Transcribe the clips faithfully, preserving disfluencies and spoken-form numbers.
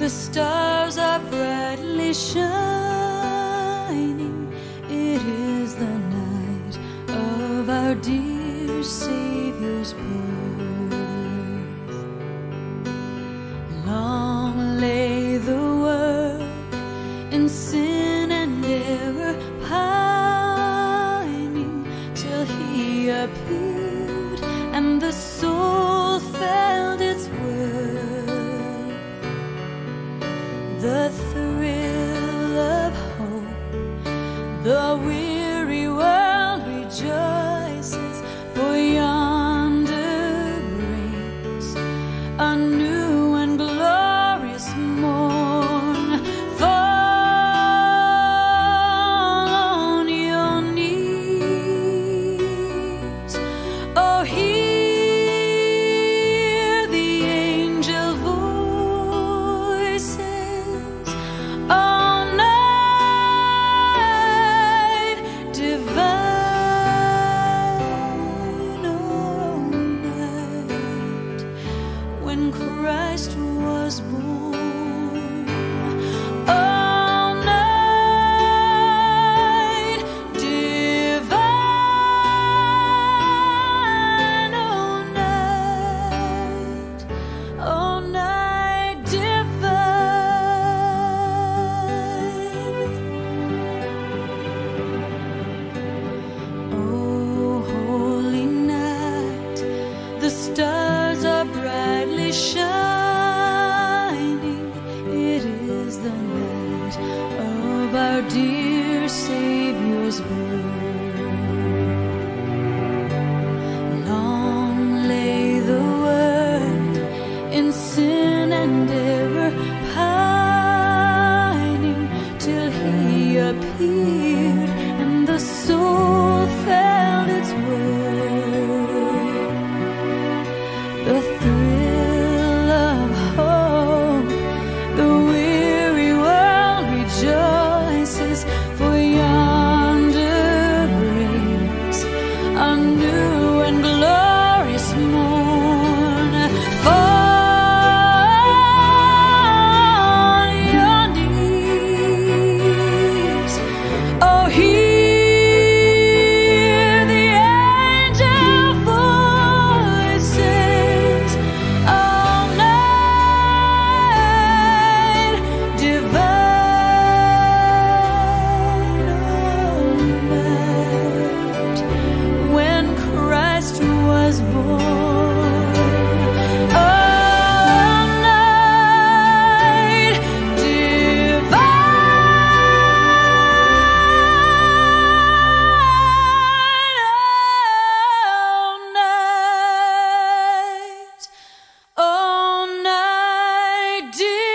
The stars are brightly shining. It is the night of our dear Savior's birth. Long lay the world in sin and error pining, till He appeared and the soul felt its worth. The thrill of hope, the weary world rejoices, for yonder breaks a new and glorious morn. Fall on your knees, oh, hear the angel voices. All night divine, all night, when Christ was born. All night divine, all night, all night divine. Oh, holy night, the stars are brightly shining. It is the night of our dear Savior's birth. Long lay the world in sin and error pining, till He appeared and the soul felt its worth. The thrill of hope, the weary world rejoices, for yonder breaks a new and glorious morn. Fall on your knees, oh, hear the angel voices. All night divine, all night, when Christ was born. All night divine, all night, all night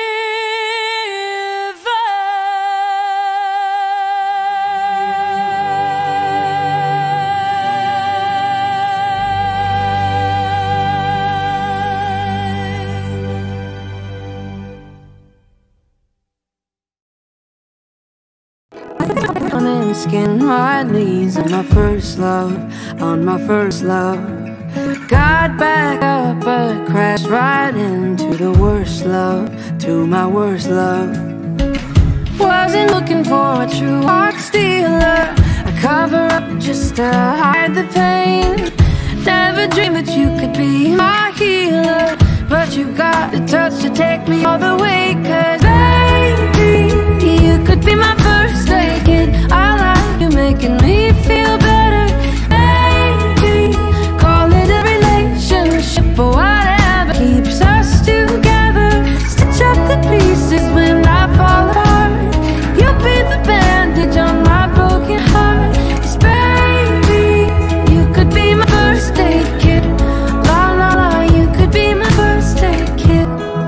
And skin my knees on my first love, on my first love. Got back up but crashed right into the worst love, to my worst love. Wasn't looking for a true heart stealer, a cover up just to hide the pain. Never dreamed that you could be my healer, but you got the touch to take me all the way. Cause baby, you could be my first aid kit. I like you making me feel better. Baby, call it a relationship or whatever keeps us together. Stitch up the pieces when I fall apart. You'll be the bandage on my broken heart. 'Cause baby, you could be my first aid kit. La la la, you could be my first aid kit.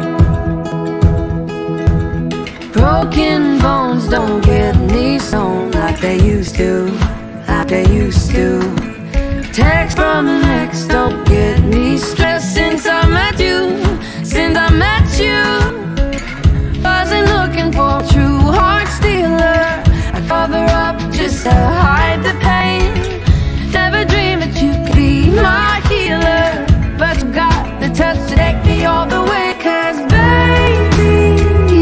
Broken bones don't get any sewn like they used to, like they used to. Text from an ex don't get me stressed since I met you, since I met you. Wasn't looking for a true heart stealer, I cover up just to hide the pain. Never dreamed that you could be my healer, but you got the touch to take me all the way. 'Cause baby,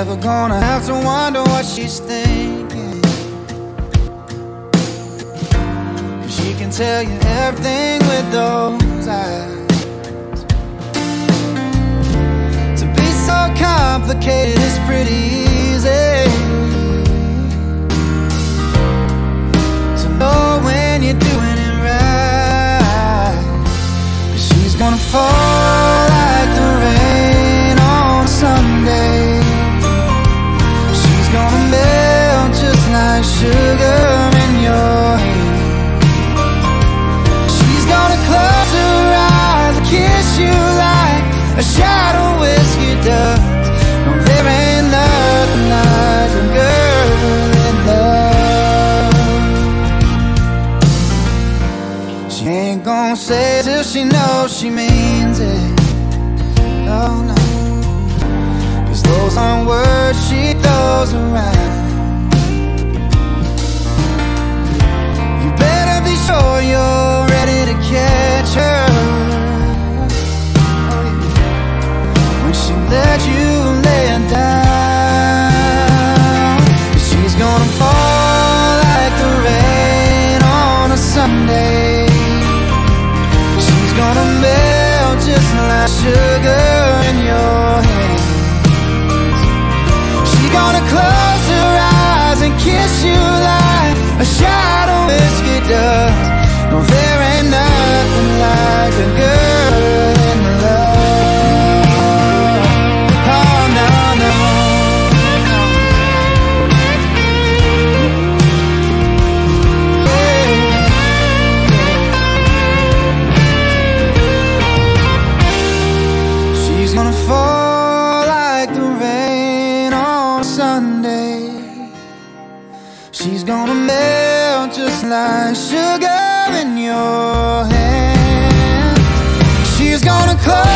never gonna have to wonder what she's thinking. She can tell you everything with those eyes. To be so complicated is pretty easy. To know when you're doing it right. She's gonna fall like the rain on Sunday. She's gonna melt just like sugar in your hand. She's gonna close her eyes and kiss you like a shot of whiskey does. No, there ain't nothing like a girl in love. She ain't gonna say it till she knows she means it. Oh no, 'cause those aren't words she throws around. You better be sure you're ready to catch her when she lets you lay it down. She's gonna fall like the rain on a Sunday. She's gonna melt just like sugar in your hand. She's gonna close her eyes and kiss you like a shot of whiskey does. No, there ain't nothing like a girl in love. Oh no, no. She's gonna fall like the rain on Sunday. She's gonna melt just like sugar in your hand. She's gonna close